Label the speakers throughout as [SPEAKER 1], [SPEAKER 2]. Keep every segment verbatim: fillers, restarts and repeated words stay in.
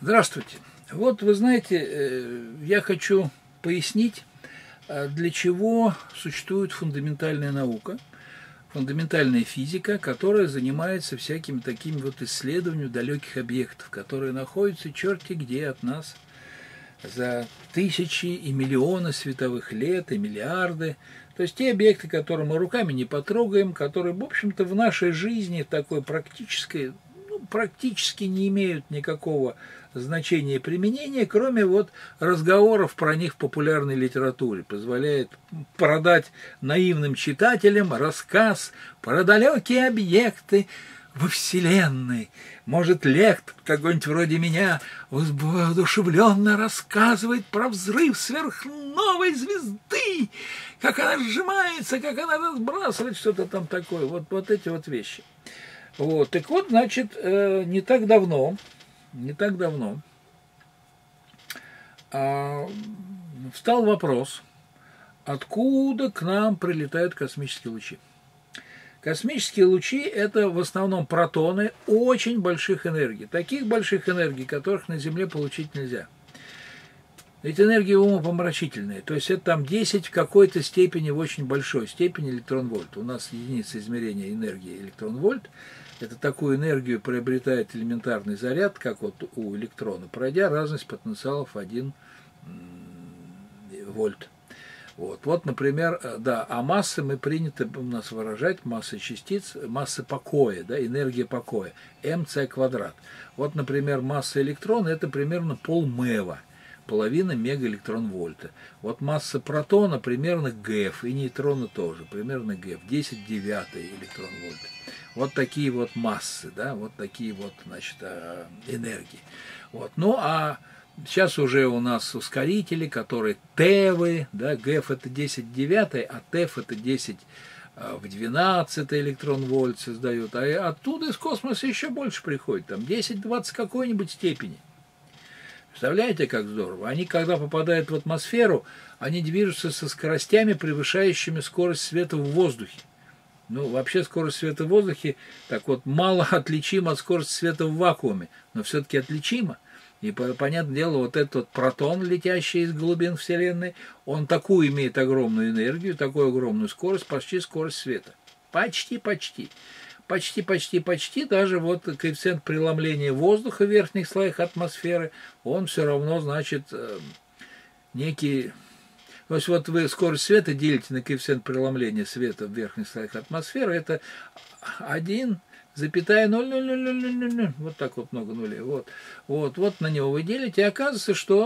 [SPEAKER 1] Здравствуйте. Вот вы знаете, я хочу пояснить, для чего существует фундаментальная наука, фундаментальная физика, которая занимается всякими такими вот исследованиями далеких объектов, которые находятся черти где от нас за тысячи и миллионы световых лет и миллиарды. То есть те объекты, которые мы руками не потрогаем, которые, в общем-то, в нашей жизни такой практической, ну, практически не имеют никакого значения и применения, кроме вот разговоров про них в популярной литературе, позволяет продать наивным читателям рассказ про далекие объекты во Вселенной. Может, лектор какой-нибудь вроде меня воодушевленно рассказывает про взрыв сверхновой звезды, как она сжимается, как она разбрасывает, что-то там такое. Вот, вот эти вот вещи. Вот. Так вот, значит, не так давно, не так давно встал вопрос, откуда к нам прилетают космические лучи. Космические лучи – это в основном протоны очень больших энергий. Таких больших энергий, которых на Земле получить нельзя. Эти энергии умопомрачительные. То есть это там десять в какой-то степени, в очень большой степени электрон-вольт. У нас единица измерения энергии электрон-вольт. Это такую энергию приобретает элементарный заряд, как вот у электрона, пройдя разность потенциалов один вольт. Вот, вот, например, да, а массы мы принято у нас выражать, массы частиц, массы покоя, да, энергия покоя, mc квадрат. Вот, например, масса электрона – это примерно полмева, половина мегаэлектрон-вольта. Вот масса протона примерно гэф, и нейтрона тоже, примерно гэф, десять девятых электрон-вольта. Вот такие вот массы, да, вот такие вот, значит, энергии. Вот, ну, а сейчас уже у нас ускорители, которые тевы, да, гэф это десять девятых, а теф это десять в двенадцатый электрон-вольт создают. А оттуда из космоса еще больше приходит, там десять-двадцать какой-нибудь степени. Представляете, как здорово? Они, когда попадают в атмосферу, они движутся со скоростями, превышающими скорость света в воздухе. Ну, вообще скорость света в воздухе, так вот, мало отличима от скорости света в вакууме, но все-таки отличима. И, понятное дело, вот этот вот протон, летящий из глубин Вселенной, он такую имеет огромную энергию, такую огромную скорость, почти скорость света. Почти, почти. Почти, почти, почти. Даже вот коэффициент преломления воздуха в верхних слоях атмосферы, он все равно, значит, некий... То есть вот вы скорость света делите на коэффициент преломления света в верхних слоях атмосферы, это один... запятая ноль ноль ноль ноль ноль ноль, вот так вот много нулей, вот, вот, вот на него вы делите, и оказывается, что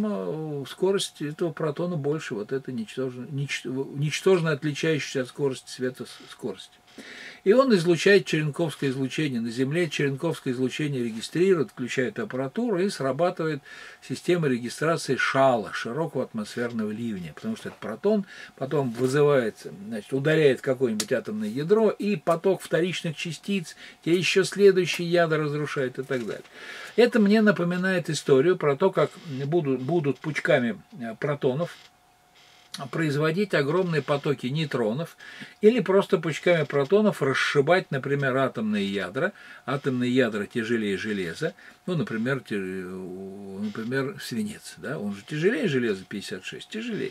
[SPEAKER 1] там скорость этого протона больше, вот это ничтожно, ничтожно отличающаяся от скорости света скорость. И он излучает черенковское излучение. На Земле черенковское излучение регистрирует, включает аппаратуру, и срабатывает система регистрации шала, широкого атмосферного ливня. Потому что этот протон потом вызывает, значит, ударяет какое-нибудь атомное ядро, и поток вторичных частиц, те еще следующие ядра разрушает и так далее. Это мне напоминает историю про то, как будут, будут пучками протонов производить огромные потоки нейтронов или просто пучками протонов расшибать, например, атомные ядра. Атомные ядра тяжелее железа, ну, например, тяж... например свинец, да, он же тяжелее железа пятьдесят шесть, тяжелее.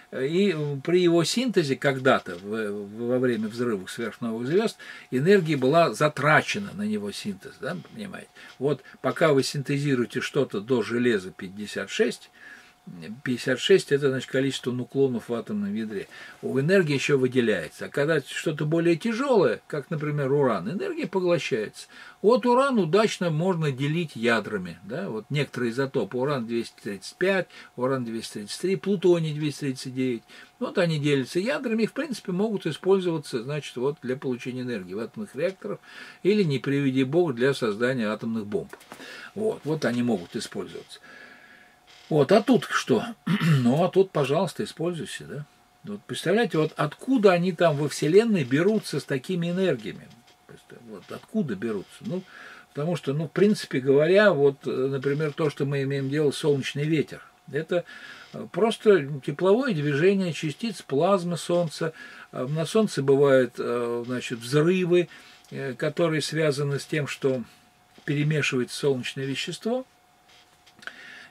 [SPEAKER 1] И при его синтезе когда-то, во время взрывов сверхновых звезд, энергия была затрачена на него синтез, да, понимаете. Вот пока вы синтезируете что-то до железа пятьдесят шесть, пятьдесят шесть – это, значит, количество нуклонов в атомном ядре. У энергии еще выделяется. А когда что-то более тяжелое, как, например, уран, энергия поглощается. Вот уран удачно можно делить ядрами. Да? Вот некоторые изотопы, уран двести тридцать пять, уран двести тридцать три, плутоний двести тридцать девять. Вот они делятся ядрами и, в принципе, могут использоваться, значит, вот для получения энергии в атомных реакторах или, не приведи бог, для создания атомных бомб. Вот, вот они могут использоваться. Вот, а тут что? Ну, а тут, пожалуйста, используйте, да? Вот, представляете, вот откуда они там во Вселенной берутся с такими энергиями? Вот откуда берутся? Ну, потому что, ну, в принципе говоря, вот, например, то, что мы имеем дело, солнечный ветер, это просто тепловое движение частиц плазмы Солнца. На Солнце бывают, значит, взрывы, которые связаны с тем, что перемешивается солнечное вещество.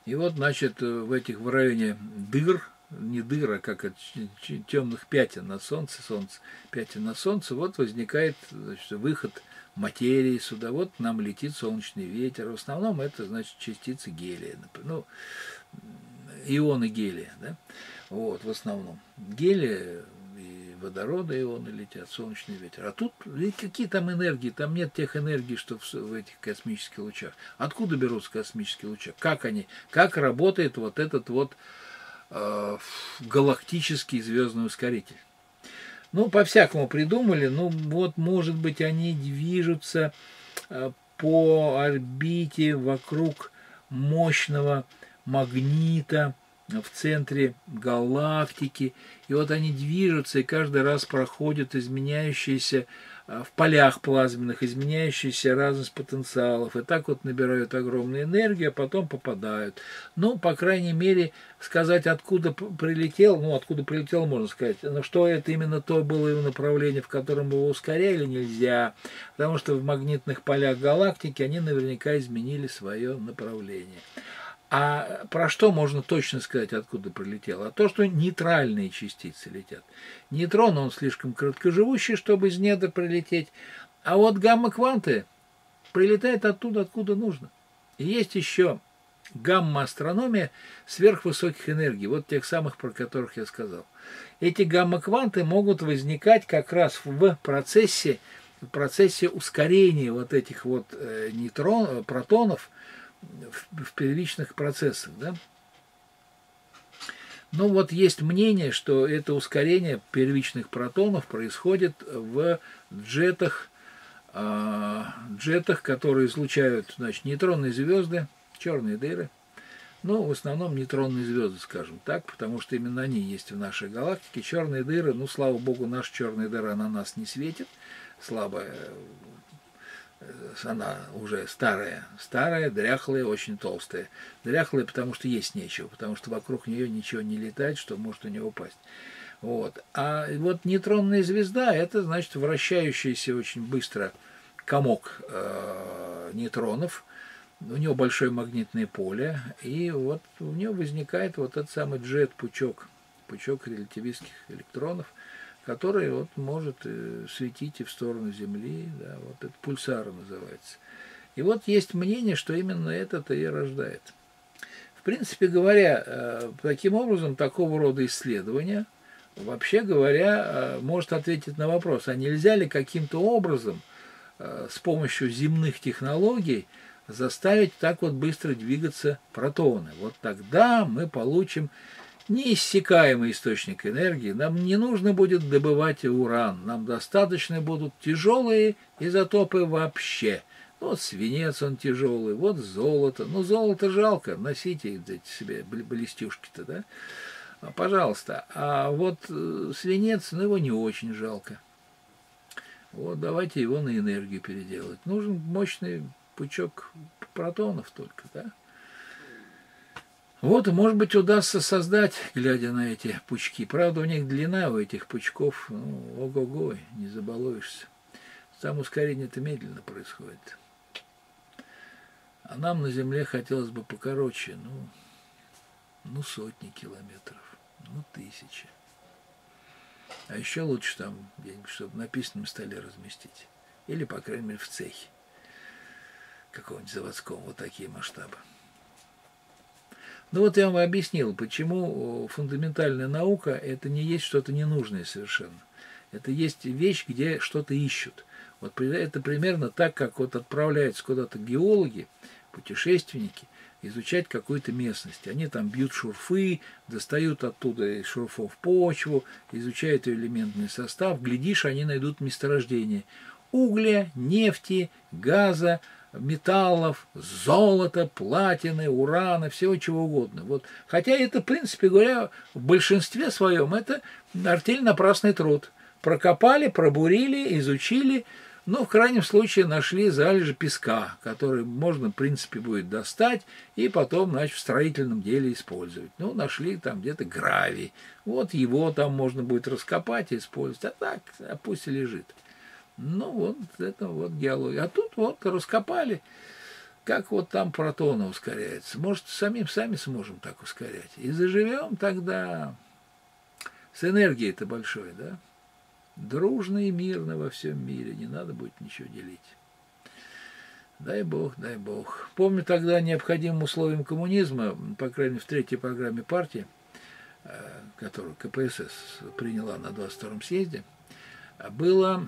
[SPEAKER 1] И вот, значит, в этих в районе дыр, не дыра, как от темных пятен на Солнце, Солнце, пятен на Солнце, вот возникает, значит, выход материи сюда, вот нам летит солнечный ветер. В основном это, значит, частицы гелия, ну, ионы гелия, да, вот, в основном. Гелия и водорода ионы летят, солнечный ветер. А тут какие там энергии? Там нет тех энергий, что в, в этих космических лучах. Откуда берутся космические лучи? Как они? Как работает вот этот вот э, галактический звездный ускоритель? Ну, по-всякому придумали. Ну, вот, может быть, они движутся э, по орбите вокруг мощного магнита в центре галактики. И вот они движутся и каждый раз проходят изменяющиеся в полях плазменных, изменяющиеся разность потенциалов. И так вот набирают огромную энергию, а потом попадают. Ну, по крайней мере, сказать, откуда прилетел, ну, откуда прилетел, можно сказать, но что это именно то было его направление, в котором его ускоряли, нельзя. Потому что в магнитных полях галактики они наверняка изменили свое направление. А про что можно точно сказать, откуда прилетел? А то, что нейтральные частицы летят. Нейтрон, он слишком короткоживущий, чтобы из недр прилететь. А вот гамма-кванты прилетают оттуда, откуда нужно. И есть еще гамма-астрономия сверхвысоких энергий, вот тех самых, про которых я сказал. Эти гамма-кванты могут возникать как раз в процессе, в процессе ускорения вот этих вот нейтрон, протонов, в первичных процессах, да? Ну вот есть мнение, что это ускорение первичных протонов происходит в джетах, э, джетах, которые излучают, значит, нейтронные звезды, черные дыры. Ну, в основном нейтронные звезды, скажем так, потому что именно они есть в нашей галактике. Черные дыры, ну, слава богу, наша черная дыра на нас не светит, слабая. Она уже старая, старая, дряхлая, очень толстая. Дряхлая, потому что есть нечего, потому что вокруг нее ничего не летает, что может у нее упасть. Вот. А вот нейтронная звезда – это, значит, вращающийся очень быстро комок э, нейтронов. У него большое магнитное поле, и вот у него возникает вот этот самый джет-пучок, пучок релятивистских электронов, который вот может светить и в сторону Земли, да, вот это пульсар называется. И вот есть мнение, что именно это-то и рождает. В принципе говоря, таким образом, такого рода исследования, вообще говоря, может ответить на вопрос, а нельзя ли каким-то образом с помощью земных технологий заставить так вот быстро двигаться протоны? Вот тогда мы получим неиссякаемый источник энергии. Нам не нужно будет добывать уран, нам достаточно будут тяжелые изотопы вообще. Вот свинец он тяжелый, вот золото. Ну, золото жалко, носите себе блестюшки-то, да? Пожалуйста. А вот свинец, ну, его не очень жалко. Вот давайте его на энергию переделать. Нужен мощный пучок протонов только, да? Вот, может быть, удастся создать, глядя на эти пучки. Правда, у них длина у этих пучков, ну, ого-го, не забалуешься. Там ускорение-то медленно происходит. А нам на Земле хотелось бы покороче, ну, ну сотни километров, ну, тысячи. А еще лучше там где-нибудь, чтобы на письменном столе разместить. Или, по крайней мере, в цехе какого-нибудь заводском, вот такие масштабы. Ну вот я вам объяснил, почему фундаментальная наука – это не есть что-то ненужное совершенно. Это есть вещь, где что-то ищут. Вот это примерно так, как вот отправляются куда-то геологи, путешественники, изучать какую-то местность. Они там бьют шурфы, достают оттуда из шурфов почву, изучают ее элементный состав. Глядишь, они найдут месторождение угля, нефти, газа, металлов, золота, платины, урана, всего чего угодно. Вот. Хотя это, в принципе говоря, в большинстве своем это артель-напрасный труд. Прокопали, пробурили, изучили, ну, в крайнем случае нашли залежи песка, который можно, в принципе, будет достать и потом, значит, в строительном деле использовать. Ну, нашли там где-то гравий. Вот его там можно будет раскопать и использовать. А так, а пусть и лежит. Ну, вот это вот геология. А тут вот раскопали, как вот там протоны ускоряются. Может, самим сами сможем так ускорять. И заживем тогда с энергией-то большой, да? Дружно и мирно во всем мире, не надо будет ничего делить. Дай Бог, дай Бог. Помню тогда необходимым условием коммунизма, по крайней мере, в третьей программе партии, которую ка пэ эс эс приняла на двадцать втором съезде, было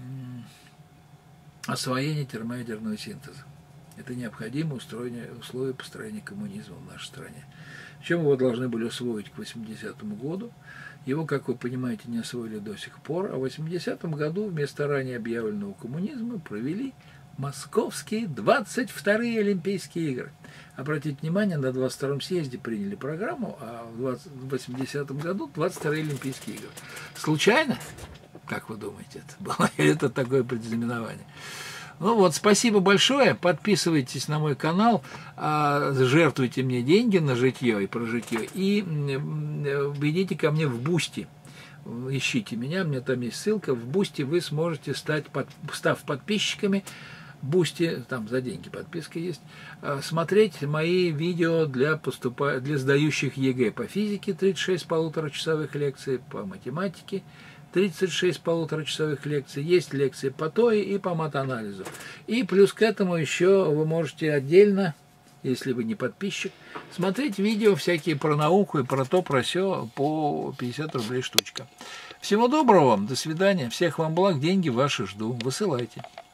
[SPEAKER 1] освоение термоядерного синтеза. Это необходимое условие построения коммунизма в нашей стране. Причем его должны были освоить к восьмидесятому году. Его, как вы понимаете, не освоили до сих пор. А в восьмидесятом году вместо ранее объявленного коммунизма провели московские двадцать вторые Олимпийские игры. Обратите внимание, на двадцать втором съезде приняли программу, а в восьмидесятом году двадцать вторые Олимпийские игры. Случайно? Как вы думаете, это было? Или это такое предзнаменование? Ну вот, спасибо большое. Подписывайтесь на мой канал, жертвуйте мне деньги на житье и прожитье, и идите ко мне в Бусти. Ищите меня, у меня там есть ссылка. В Бусти вы сможете стать, став подписчиками, Бусти, там за деньги подписка есть, смотреть мои видео для, поступа... для сдающих е гэ по физике, тридцать шесть полуторачасовых лекций, по математике, тридцать шесть полуторачасовых лекций, есть лекции по ТОИ и по матанализу. И плюс к этому еще вы можете отдельно, если вы не подписчик, смотреть видео всякие про науку и про то, про сё по пятьдесят рублей штучка. Всего доброго вам, до свидания, всех вам благ, деньги ваши жду, высылайте.